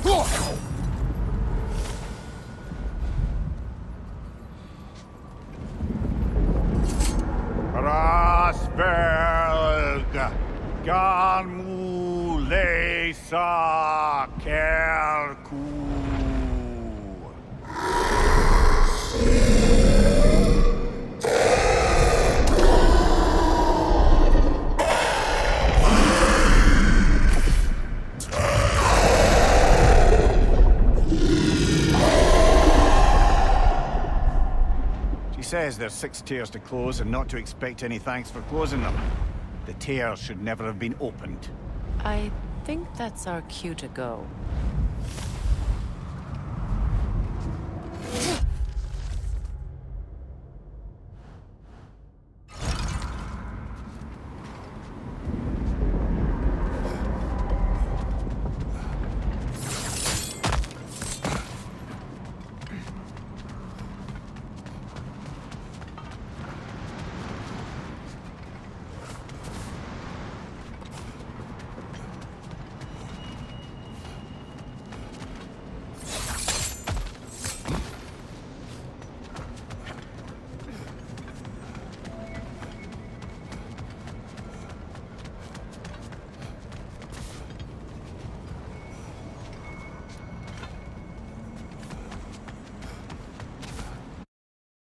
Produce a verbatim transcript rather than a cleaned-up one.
Rasberg, Ganmu Lesa Kerku. She says there's six tiers to close and not to expect any thanks for closing them. The tiers should never have been opened. I think that's our cue to go.